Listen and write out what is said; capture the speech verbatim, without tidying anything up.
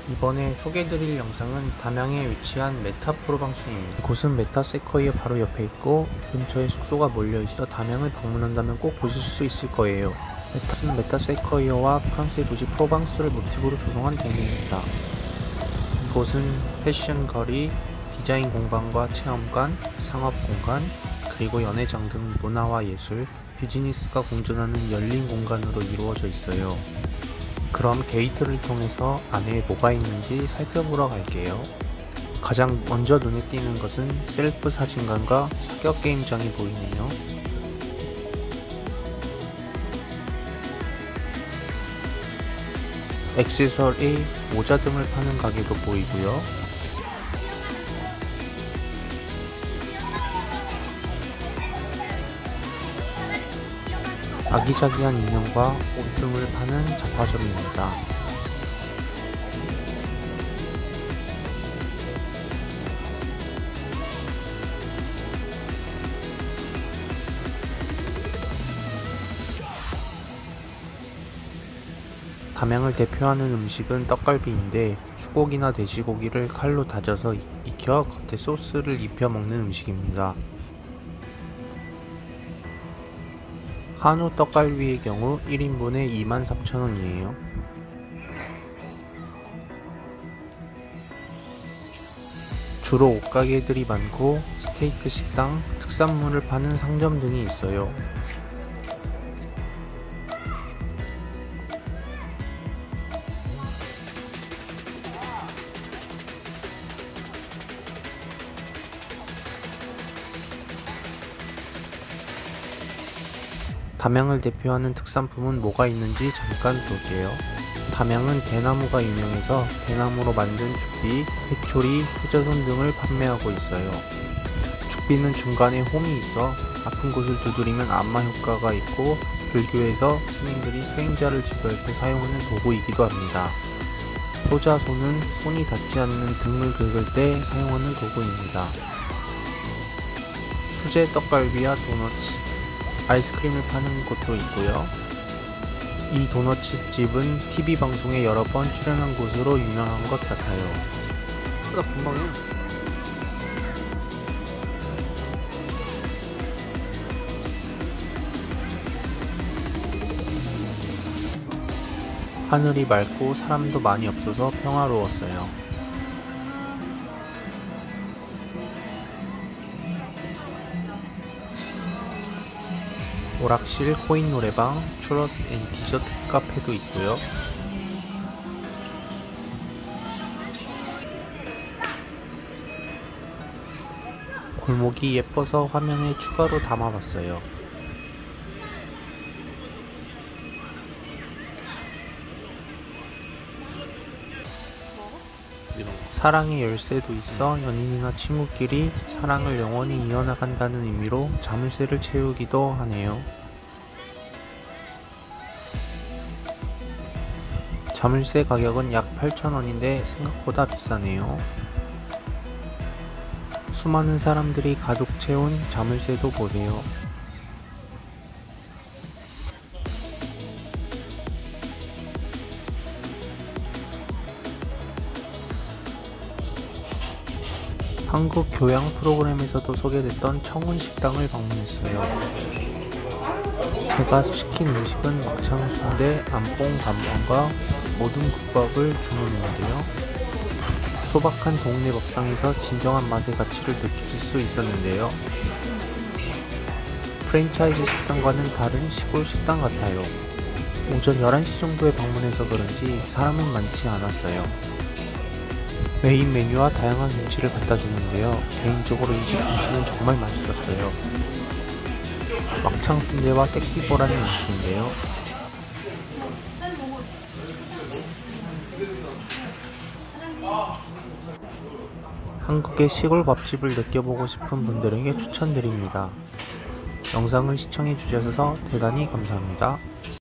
이번에 소개해드릴 영상은 담양에 위치한 메타프로방스입니다. 이곳은 메타세쿼이어 바로 옆에 있고 근처에 숙소가 몰려있어 담양을 방문한다면 꼭 보실 수 있을 거예요. 메타는 메타세쿼이어와 프랑스의 도시 프로방스를 모티브로 조성한 동네입니다. 이곳은 패션 거리, 디자인 공간과 체험관, 상업 공간, 그리고 연회장 등 문화와 예술, 비즈니스가 공존하는 열린 공간으로 이루어져 있어요. 그럼 게이트를 통해서 안에 뭐가 있는지 살펴보러 갈게요. 가장 먼저 눈에 띄는 것은 셀프 사진관과 사격 게임장이 보이네요. 액세서리, 모자 등을 파는 가게도 보이고요. 아기자기한 인형과 옷 등을 파는 잡화점입니다. 담양을 대표하는 음식은 떡갈비인데 소고기나 돼지고기를 칼로 다져서 익혀 겉에 소스를 입혀 먹는 음식입니다. 한우 떡갈비의 경우 일 인분에 이만 삼천 원이에요. 주로 옷가게들이 많고 스테이크 식당, 특산물을 파는 상점 등이 있어요. 담양을 대표하는 특산품은 뭐가 있는지 잠깐 볼게요. 담양은 대나무가 유명해서 대나무로 만든 죽비, 회초리, 효자손 등을 판매하고 있어요. 죽비는 중간에 홈이 있어 아픈 곳을 두드리면 안마 효과가 있고 불교에서 스님들이 수행자를 지도할 때 사용하는 도구이기도 합니다. 효자손은 손이 닿지 않는 등을 긁을 때 사용하는 도구입니다. 수제 떡갈비와 도너츠, 아이스크림을 파는 곳도 있고요. 이 도너츠 집은 티비 방송에 여러 번 출연한 곳으로 유명한 것 같아요. 나 금방 해. 하늘이 맑고 사람도 많이 없어서 평화로웠어요. 오락실, 코인 노래방, 추러스 앤 디저트 카페도 있고요. 골목이 예뻐서 화면에 추가로 담아봤어요. 사랑의 열쇠도 있어 연인이나 친구끼리 사랑을 영원히 이어나간다는 의미로 자물쇠를 채우기도 하네요. 자물쇠 가격은 약 팔천 원인데 생각보다 비싸네요. 수많은 사람들이 가득 채운 자물쇠도 보세요. 한국 교양 프로그램에서도 소개됐던 청운식당을 방문했어요. 제가 시킨 음식은 막창순대, 안뽕 단번과 모든 국밥을 주문했는데요. 소박한 동네 밥상에서 진정한 맛의 가치를 느끼실 수 있었는데요. 프랜차이즈 식당과는 다른 시골 식당 같아요. 오전 열한 시 정도에 방문해서 그런지 사람은 많지 않았어요. 메인 메뉴와 다양한 김치를 갖다 주는데요. 개인적으로 이 집 김치는 정말 맛있었어요. 막창 순대와 새끼보라는 음식인데요. 한국의 시골 밥집을 느껴보고 싶은 분들에게 추천드립니다. 영상을 시청해 주셔서 대단히 감사합니다.